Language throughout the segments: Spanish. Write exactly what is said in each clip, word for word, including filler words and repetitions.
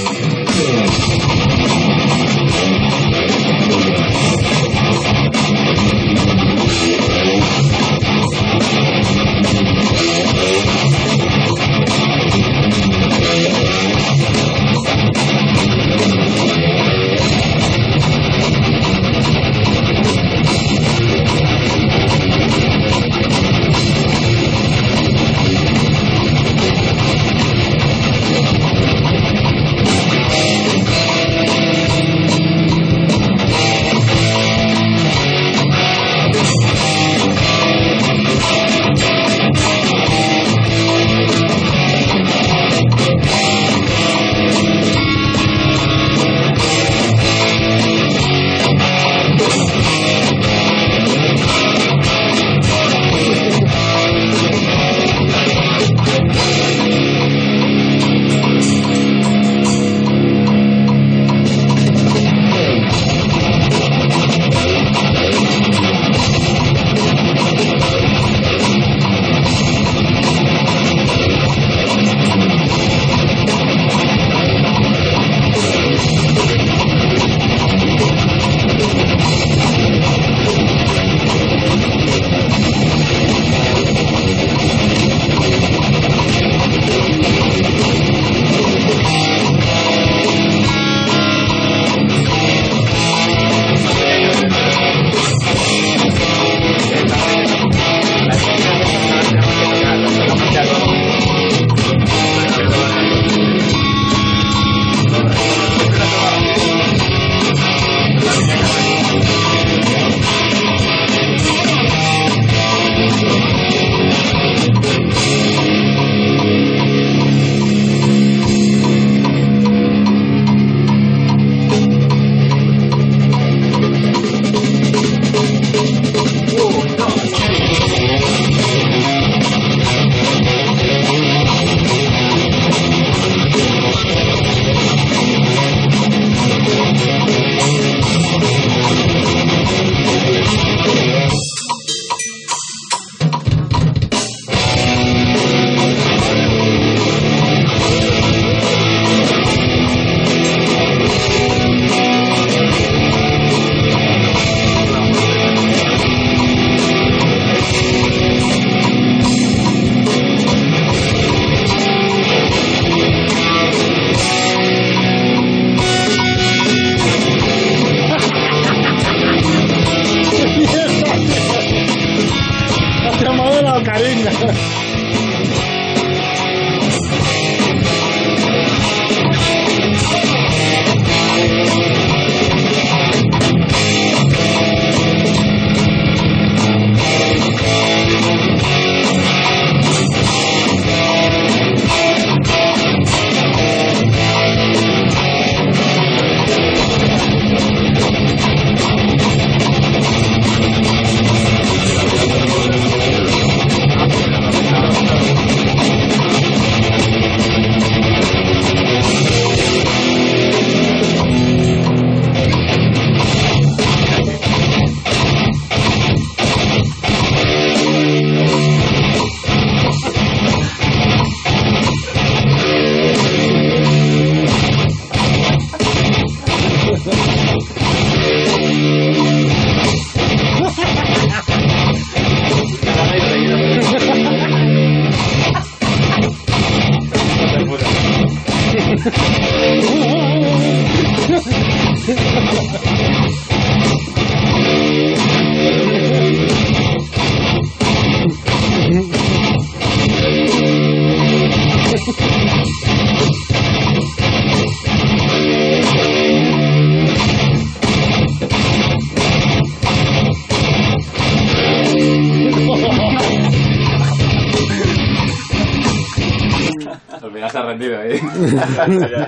Se ha rendido ahí. ya, ya.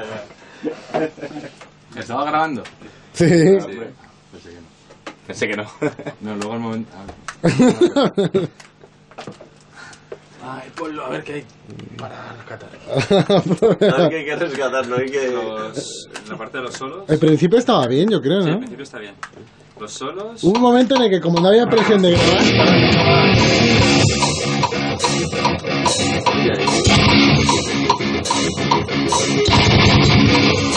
¿Estaba grabando? Sí. sí. Pensé que no. Pensé que no. No, luego el momento... Ay, ponlo, a ver qué hay para rescatar. A ver qué hay que rescatar, no hay que... Los, la parte de los solos... El principio estaba bien, yo creo, ¿no? Sí, el principio está bien. Los solos... Hubo un momento en el que, como no había presión de grabar... Sí,